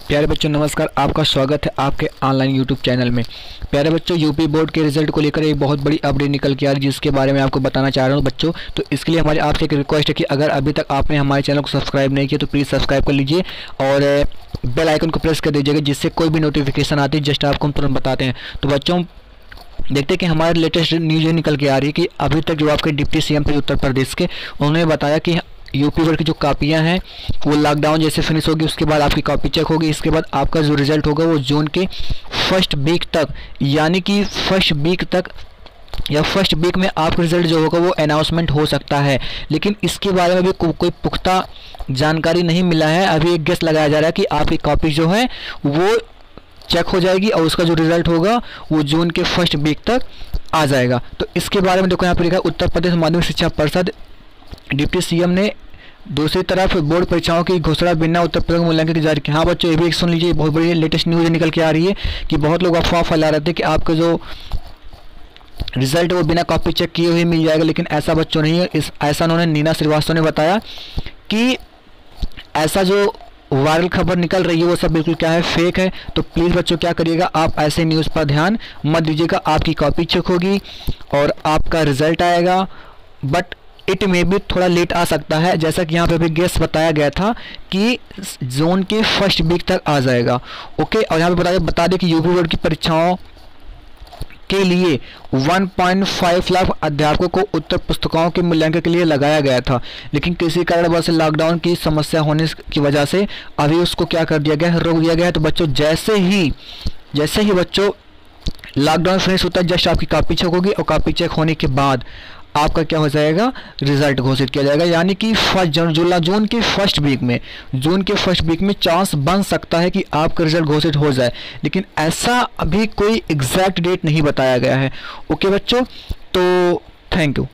प्यारे बच्चों नमस्कार, आपका स्वागत है आपके ऑनलाइन यूट्यूब चैनल में। प्यारे बच्चों, यूपी बोर्ड के रिजल्ट को लेकर एक बहुत बड़ी अपडेट निकल के आ रही है, जिसके बारे में आपको बताना चाह रहा हूं बच्चों। तो इसके लिए हमारे आपसे एक रिक्वेस्ट है कि अगर अभी तक आपने हमारे चैनल को सब्सक्राइब नहीं किया तो प्लीज़ सब्सक्राइब कर लीजिए और बेल आइकन को प्रेस कर दीजिएगा, जिससे कोई भी नोटिफिकेशन आती है जस्ट आपको हम तुरंत बताते हैं। तो बच्चों देखते हैं कि हमारे लेटेस्ट न्यूज़ निकल के आ रही है कि अभी तक जो आपके डिप्टी सीएम थे उत्तर प्रदेश के, उन्होंने बताया कि यूपी बोर्ड की जो कापियां हैं वो लॉकडाउन जैसे फिनिश होगी उसके बाद आपकी कॉपी चेक होगी। इसके बाद आपका जो रिजल्ट होगा वो जून के फर्स्ट वीक तक, यानी कि फर्स्ट वीक तक या फर्स्ट वीक में आपका रिजल्ट जो होगा वो अनाउंसमेंट हो सकता है। लेकिन इसके बारे में भी कोई पुख्ता जानकारी नहीं मिला है। अभी एक गेस लगाया जा रहा है कि आपकी कॉपी जो है वो चेक हो जाएगी और उसका जो रिजल्ट होगा वो जून के फर्स्ट वीक तक आ जाएगा। तो इसके बारे में देखो यहाँ पर लिखा है, उत्तर प्रदेश माध्यमिक शिक्षा परिषद डिप्टी सीएम ने दूसरी तरफ बोर्ड परीक्षाओं की घोषणा बिना उत्तर प्रदेश मूल्यांकन की जारी की। हाँ बच्चों, ये भी एक सुन लीजिए, बहुत बड़ी लेटेस्ट न्यूज़ निकल के आ रही है कि बहुत लोग अफवाह फैला रहे थे कि आपका जो रिजल्ट है वो बिना कॉपी चेक किए हुए मिल जाएगा, लेकिन ऐसा बच्चों नहीं है। ऐसा उन्होंने नीना श्रीवास्तव ने बताया कि ऐसा जो वायरल खबर निकल रही है वो सब बिल्कुल क्या है, फेक है। तो प्लीज़ बच्चों क्या करिएगा, आप ऐसे न्यूज़ पर ध्यान मत दीजिएगा। आपकी कॉपी चेक होगी और आपका रिजल्ट आएगा, बट इट में भी थोड़ा लेट आ सकता है, जैसा कि यहाँ पे भी गेस बताया गया था कि जून के फर्स्ट वीक तक आ जाएगा। ओके, और यहाँ पे बता दें कि यूपी बोर्ड की परीक्षाओं के लिए 1.5 लाख अध्यापकों को उत्तर पुस्तिकाओं के मूल्यांकन के लिए लगाया गया था, लेकिन किसी कारणवश लॉकडाउन की समस्या होने की वजह से अभी उसको क्या कर दिया गया है, रोक दिया गया है। तो बच्चों जैसे ही बच्चों लॉकडाउन फिनिश होता है, जस्ट आपकी कॉपी चेक होगी और कॉपी चेक होने के बाद आपका क्या हो जाएगा, रिजल्ट घोषित किया जाएगा। यानी कि जून के फर्स्ट वीक में चांस बन सकता है कि आपका रिजल्ट घोषित हो जाए, लेकिन ऐसा अभी कोई एग्जैक्ट डेट नहीं बताया गया है। ओके बच्चों, तो थैंक यू।